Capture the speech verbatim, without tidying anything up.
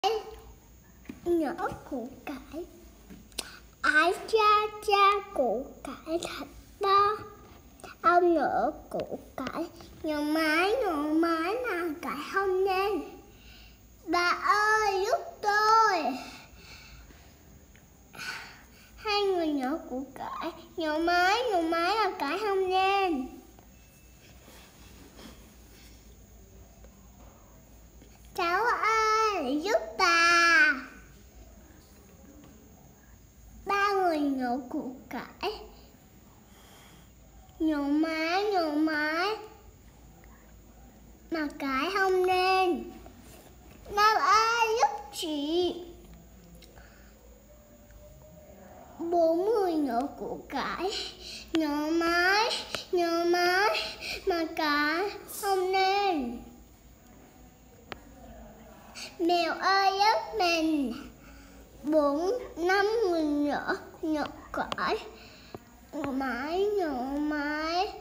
Nhỏ củ cải. Ái cha cha củ cải thật to. Ông nhỏ củ cải. Nhỏ mái nhỏ mái là cải không nên. Bà ơi giúp tôi. Hai người nhỏ củ cải. Nhỏ mái nhỏ mái là cải không nên. Cháu ơi giúp ta. Ba người nhỏ củ cải. Nhỏ mái nhỏ mái mà cải không nên. Năm ơi giúp chị. Bốn người nhỏ củ cải. Nhỏ mái nhỏ mái mà cải không nên. Mèo ơi giúp mình. Bốn năm người nhỏ nhỏ cải. Nhỏ mái nhỏ mái